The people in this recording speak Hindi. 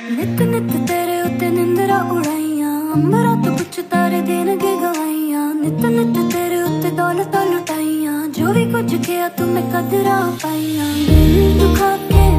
नित नित तेरे उत्ते निंदरा उड़ाइयां, अंबरा तो कुछ तारे देनगे गवाइयां। नित नित तेरे उत्ते दौलत लुटाइयां, जो भी कुछ किया तुम्हें कदरा पाइयां। दिल दुखा के